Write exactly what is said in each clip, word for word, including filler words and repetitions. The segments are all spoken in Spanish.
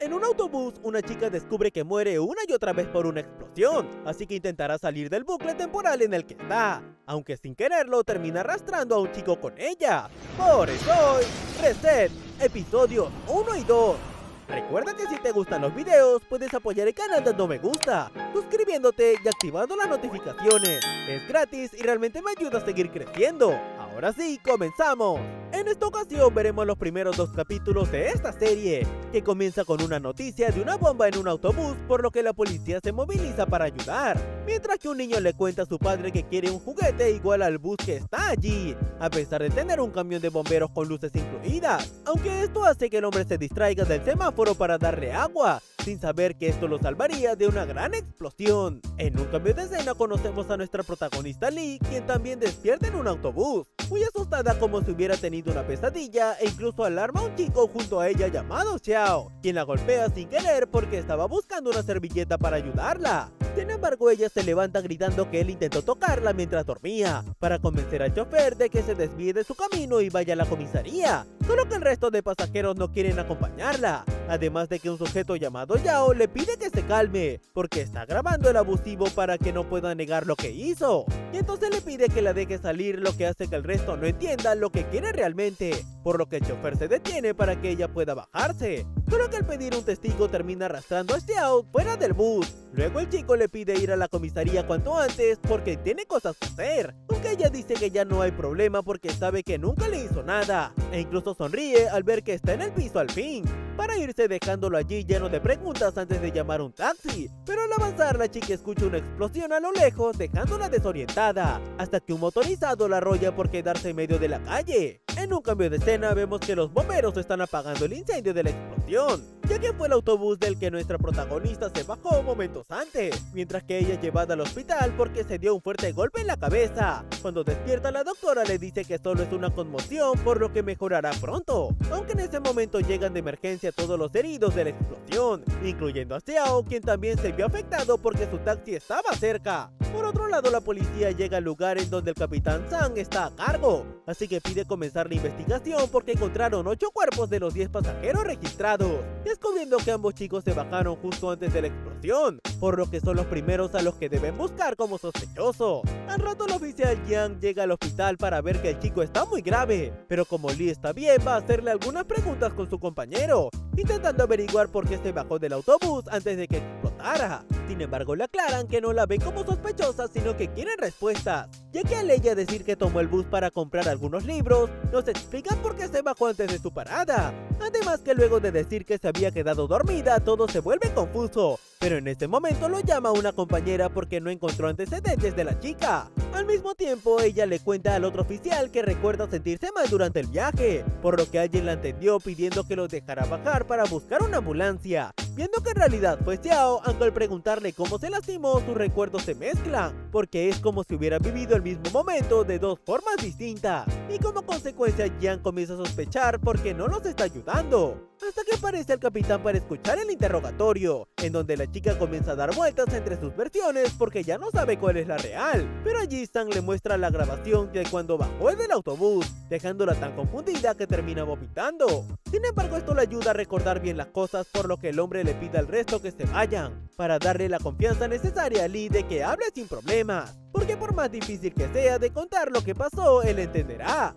En un autobús, una chica descubre que muere una y otra vez por una explosión, así que intentará salir del bucle temporal en el que está, aunque sin quererlo termina arrastrando a un chico con ella. Por eso hoy, Reset, episodios uno y dos. Recuerda que si te gustan los videos, puedes apoyar el canal dando me gusta, suscribiéndote y activando las notificaciones. Es gratis y realmente me ayuda a seguir creciendo. Ahora sí, comenzamos. En esta ocasión veremos los primeros dos capítulos de esta serie, que comienza con una noticia de una bomba en un autobús, por lo que la policía se moviliza para ayudar, mientras que un niño le cuenta a su padre que quiere un juguete igual al bus que está allí, a pesar de tener un camión de bomberos con luces incluidas, aunque esto hace que el hombre se distraiga del semáforo para darle agua, sin saber que esto lo salvaría de una gran explosión. En un cambio de escena conocemos a nuestra protagonista Lee, quien también despierta en un autobús, muy asustada como si hubiera tenido una pesadilla, e incluso alarma a un chico junto a ella llamado Xiao, quien la golpea sin querer porque estaba buscando una servilleta para ayudarla. Sin embargo, ella se levanta gritando que él intentó tocarla mientras dormía, para convencer al chofer de que se desvíe de su camino y vaya a la comisaría, solo que el resto de pasajeros no quieren acompañarla, además de que un sujeto llamado Yao le pide que se calme, porque está grabando el abusivo para que no pueda negar lo que hizo, y entonces le pide que la deje salir, lo que hace que el resto no entienda lo que quiere realmente, por lo que el chofer se detiene para que ella pueda bajarse, solo que al pedir un testigo termina arrastrando a Xiao fuera del bus. Luego el chico le pide ir a la comisaría cuanto antes porque tiene cosas que hacer, aunque ella dice que ya no hay problema porque sabe que nunca le hizo nada, e incluso sonríe al ver que está en el piso al fin, para irse dejándolo allí lleno de preguntas antes de llamar un taxi. Pero al avanzar la chica escucha una explosión a lo lejos, dejándola desorientada, hasta que un motorizado la arrolla por quedarse en medio de la calle. En un cambio de escena vemos que los bomberos están apagando el incendio de la explosión, ya que fue el autobús del que nuestra protagonista se bajó momentos antes, mientras que ella es llevada al hospital porque se dio un fuerte golpe en la cabeza. Cuando despierta, la doctora le dice que solo es una conmoción, por lo que mejorará pronto, aunque en ese momento llegan de emergencia todos los heridos de la explosión, incluyendo a Xiao, quien también se vio afectado porque su taxi estaba cerca. Por otro lado, la policía llega al lugar en donde el capitán Zhang está a cargo, así que pide comenzar la investigación porque encontraron ocho cuerpos de los diez pasajeros registrados, descubriendo que ambos chicos se bajaron justo antes de la explosión, por lo que son los primeros a los que deben buscar como sospechosos. Al rato el oficial Yang llega al hospital para ver que el chico está muy grave, pero como Lee está bien, va a hacerle algunas preguntas con su compañero, intentando averiguar por qué se bajó del autobús antes de que explotara. Sin embargo, le aclaran que no la ven como sospechosa, sino que quieren respuestas, ya que al ella decir que tomó el bus para comprar algunos libros, nos explican por qué se bajó antes de su parada. Además que luego de decir que se había quedado dormida, todo se vuelve confuso, pero en este momento lo llama una compañera porque no encontró antecedentes de la chica. Al mismo tiempo, ella le cuenta al otro oficial que recuerda sentirse mal durante el viaje, por lo que alguien la entendió pidiendo que los dejara bajar para buscar una ambulancia. Viendo que en realidad fue Xiao, aunque al preguntarle cómo se lastimó, sus recuerdos se mezclan, porque es como si hubiera vivido el mismo momento de dos formas distintas, y como consecuencia Yang comienza a sospechar porque no los está ayudando, hasta que aparece el capitán para escuchar el interrogatorio, en donde la chica comienza a dar vueltas entre sus versiones porque ya no sabe cuál es la real, pero allí Stan le muestra la grabación de cuando bajó del autobús, dejándola tan confundida que termina vomitando. Sin embargo, esto le ayuda a recordar bien las cosas, por lo que el hombre le pide al resto que se vayan, para darle la confianza necesaria a Lee de que hable sin problemas, porque por más difícil que sea de contar lo que pasó, él entenderá.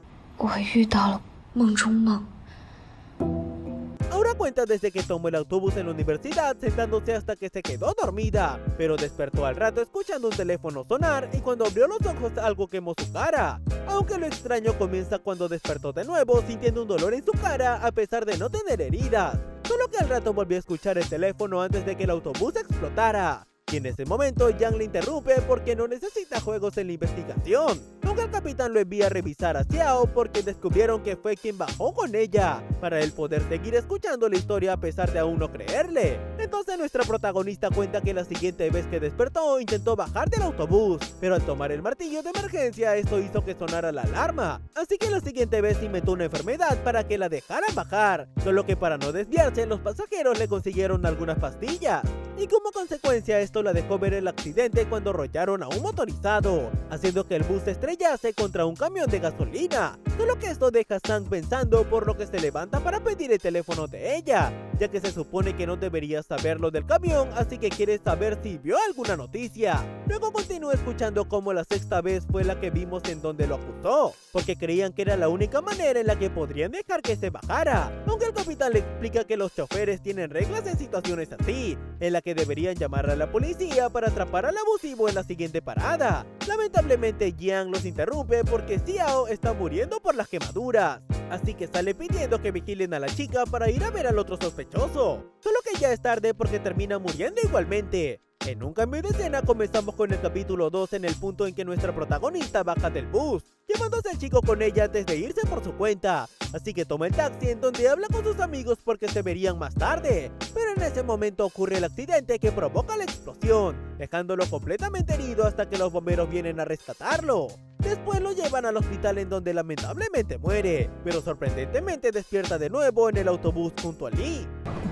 Ahora cuenta desde que tomó el autobús en la universidad, sentándose hasta que se quedó dormida, pero despertó al rato escuchando un teléfono sonar, y cuando abrió los ojos algo quemó su cara. Aunque lo extraño comienza cuando despertó de nuevo, sintiendo un dolor en su cara a pesar de no tener heridas, solo que al rato volvió a escuchar el teléfono antes de que el autobús explotara. Y en ese momento Yang le interrumpe porque no necesita juegos en la investigación, aunque el capitán lo envía a revisar a Xiao porque descubrieron que fue quien bajó con ella, para él poder seguir escuchando la historia a pesar de aún no creerle. Entonces nuestra protagonista cuenta que la siguiente vez que despertó intentó bajar del autobús, pero al tomar el martillo de emergencia esto hizo que sonara la alarma, así que la siguiente vez inventó una enfermedad para que la dejaran bajar, solo que para no desviarse los pasajeros le consiguieron algunas pastillas, y como consecuencia esto la dejó ver el accidente cuando arrollaron a un motorizado, haciendo que el bus se estrellase contra un camión de gasolina, solo que esto deja a Sang pensando, por lo que se levanta para pedir el teléfono de ella, ya que se supone que no debería saberlo del camión, así que quiere saber si vio alguna noticia. Luego continúa escuchando cómo la sexta vez fue la que vimos en donde lo acusó, porque creían que era la única manera en la que podrían dejar que se bajara, aunque el capitán le explica que los choferes tienen reglas en situaciones así, en la que deberían llamar a la policía para atrapar al abusivo en la siguiente parada. Lamentablemente Jiang los interrumpe porque Xiao está muriendo por las quemaduras, así que sale pidiendo que vigilen a la chica para ir a ver al otro sospechoso, solo que ya es tarde porque termina muriendo igualmente. En un cambio de escena comenzamos con el capítulo dos en el punto en que nuestra protagonista baja del bus, llevándose al chico con ella antes de irse por su cuenta, así que toma el taxi en donde habla con sus amigos porque se verían más tarde, pero en ese momento ocurre el accidente que provoca la explosión, dejándolo completamente herido hasta que los bomberos vienen a rescatarlo. Después lo llevan al hospital en donde lamentablemente muere, pero sorprendentemente despierta de nuevo en el autobús junto a Lee.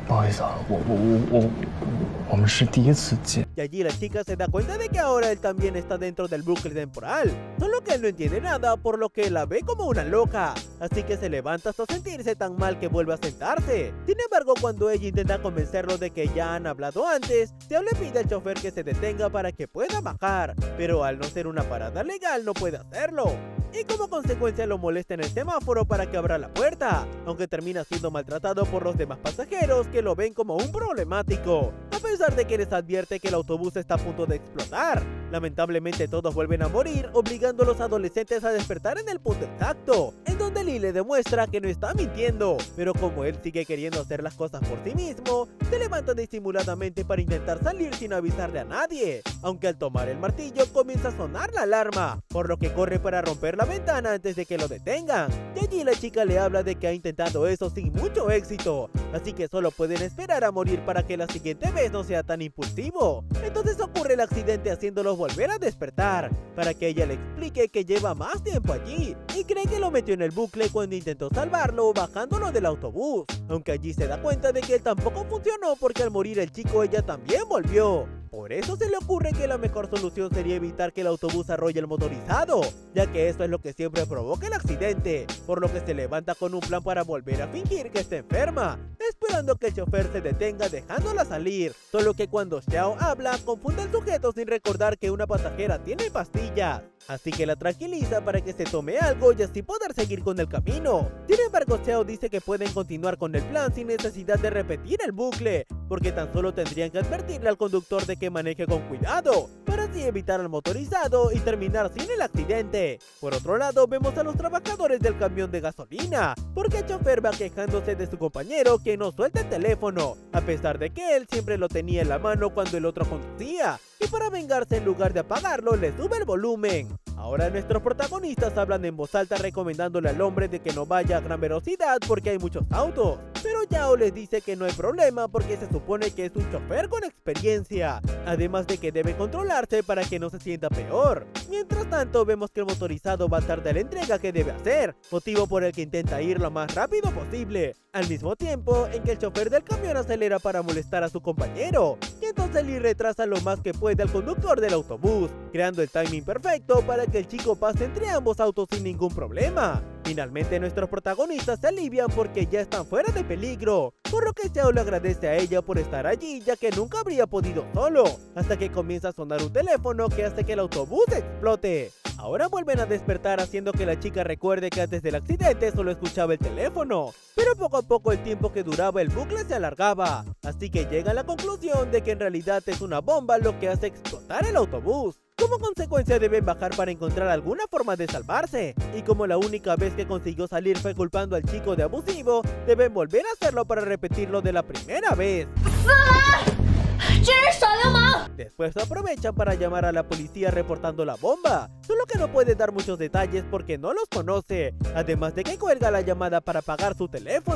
Y allí la chica se da cuenta de que ahora él también está dentro del bucle temporal, solo que él no entiende nada, por lo que la ve como una loca, así que se levanta hasta sentirse tan mal que vuelve a sentarse. Sin embargo, cuando ella intenta convencerlo de que ya han hablado antes, Xiao le pide al chofer que se detenga para que pueda bajar, pero al no ser una parada legal no puede hacerlo, y como consecuencia lo molesta en el semáforo para que abra la puerta, aunque termina siendo maltratado por los demás pasajeros que lo ven como un problemático, a pesar de que les advierte que el autobús está a punto de explotar. Lamentablemente todos vuelven a morir, obligando a los adolescentes a despertar en el punto exacto, en donde Lee le demuestra que no está mintiendo, pero como él sigue queriendo hacer las cosas por sí mismo, se levanta disimuladamente para intentar salir sin avisarle a nadie, aunque al tomar el martillo comienza a sonar la alarma, por lo que corre para romper la ventana antes de que lo detengan, y allí la chica le habla de que ha intentado eso sin mucho éxito, así que solo pueden esperar a morir para que la siguiente vez no sea tan impulsivo. Entonces ocurre el accidente haciéndolos volver a despertar, para que ella le explique que lleva más tiempo allí, y cree que lo metió en el bucle cuando intentó salvarlo bajándolo del autobús, aunque allí se da cuenta de que él tampoco funcionó porque al morir el chico ella también volvió. Por eso se le ocurre que la mejor solución sería evitar que el autobús arrolle el motorizado, ya que esto es lo que siempre provoca el accidente, por lo que se levanta con un plan para volver a fingir que está enferma, esperando que el chofer se detenga dejándola salir, solo que cuando Xiao habla confunde al sujeto sin recordar que una pasajera tiene pastillas, así que la tranquiliza para que se tome algo y así poder seguir con el camino. Sin embargo, Xiao dice que pueden continuar con el plan sin necesidad de repetir el bucle, porque tan solo tendrían que advertirle al conductor de que maneje con cuidado, para así evitar al motorizado y terminar sin el accidente. Por otro lado, vemos a los trabajadores del camión de gasolina, porque el chofer va quejándose de su compañero que no suelta el teléfono, a pesar de que él siempre lo tenía en la mano cuando el otro conducía, y para vengarse en lugar de apagarlo le sube el volumen. Ahora nuestros protagonistas hablan en voz alta recomendándole al hombre de que no vaya a gran velocidad porque hay muchos autos, pero Yao les dice que no hay problema porque se supone que es un chofer con experiencia, además de que debe controlarse para que no se sienta peor. Mientras tanto vemos que el motorizado va tarde a la entrega que debe hacer, motivo por el que intenta ir lo más rápido posible, al mismo tiempo en que el chofer del camión acelera para molestar a su compañero, y entonces Lee retrasa lo más que puede al conductor del autobús, creando el timing perfecto para que el chico pase entre ambos autos sin ningún problema. Finalmente nuestros protagonistas se alivian porque ya están fuera de peligro, por lo que Xiao le agradece a ella por estar allí ya que nunca habría podido solo, hasta que comienza a sonar un teléfono que hace que el autobús explote. Ahora vuelven a despertar haciendo que la chica recuerde que antes del accidente solo escuchaba el teléfono, pero poco a poco el tiempo que duraba el bucle se alargaba, así que llega a la conclusión de que en realidad es una bomba lo que hace explotar el autobús. Como consecuencia deben bajar para encontrar alguna forma de salvarse, y como la única vez que consiguió salir fue culpando al chico de abusivo, deben volver a hacerlo para repetirlo de la primera vez. Después aprovechan para llamar a la policía reportando la bomba, solo que no puede dar muchos detalles porque no los conoce, además de que cuelga la llamada para pagar su teléfono.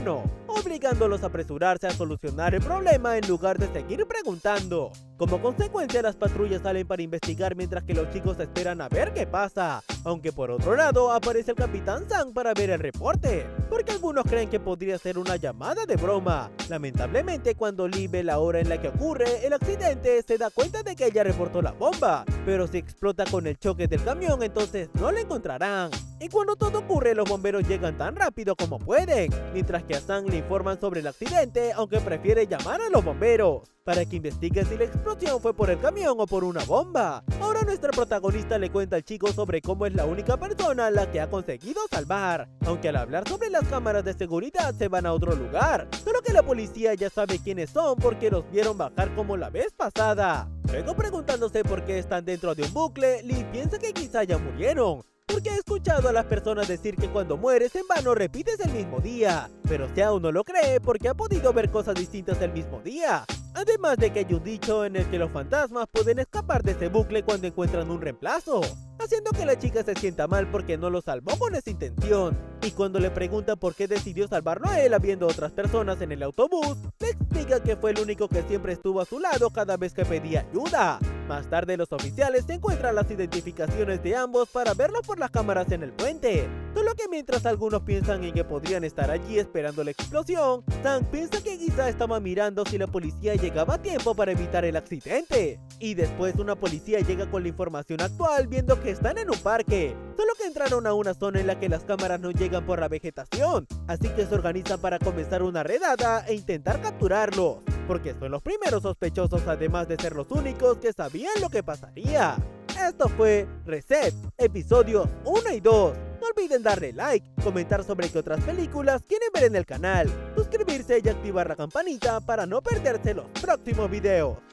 obligándolos a apresurarse a solucionar el problema en lugar de seguir preguntando. Como consecuencia, las patrullas salen para investigar mientras que los chicos esperan a ver qué pasa, aunque por otro lado aparece el Capitán Zhang para ver el reporte, porque algunos creen que podría ser una llamada de broma. Lamentablemente, cuando Lee ve la hora en la que ocurre el accidente, se da cuenta de que ella reportó la bomba, pero si explota con el choque del camión, entonces no la encontrarán. Y cuando todo ocurre, los bomberos llegan tan rápido como pueden, mientras que a Zhang le informan sobre el accidente, aunque prefiere llamar a los bomberos para que investigue si la explosión fue por el camión o por una bomba. Ahora nuestra protagonista le cuenta al chico sobre cómo es la única persona a la que ha conseguido salvar, aunque al hablar sobre las cámaras de seguridad se van a otro lugar, solo que la policía ya sabe quiénes son porque los vieron bajar como la vez pasada. Luego, preguntándose por qué están dentro de un bucle, Lee piensa que quizá ya murieron, porque he escuchado a las personas decir que cuando mueres en vano repites el mismo día, pero Xiao no lo cree porque ha podido ver cosas distintas el mismo día. Además de que hay un dicho en el que los fantasmas pueden escapar de ese bucle cuando encuentran un reemplazo, haciendo que la chica se sienta mal porque no lo salvó con esa intención. Y cuando le pregunta por qué decidió salvarlo a él habiendo otras personas en el autobús, le explica que fue el único que siempre estuvo a su lado cada vez que pedía ayuda. Más tarde los oficiales encuentran las identificaciones de ambos para verlo por las cámaras en el puente, solo que mientras algunos piensan en que podrían estar allí esperando la explosión, Zhang piensa que quizá estaba mirando si la policía llegaba a tiempo para evitar el accidente. Y después una policía llega con la información actual viendo que están en un parque, solo que entraron a una zona en la que las cámaras no llegan por la vegetación, así que se organizan para comenzar una redada e intentar capturarlos, porque son los primeros sospechosos además de ser los únicos que sabían lo que pasaría. Esto fue Reset, episodios uno y dos. No olviden darle like, comentar sobre qué otras películas quieren ver en el canal, suscribirse y activar la campanita para no perderse los próximos videos.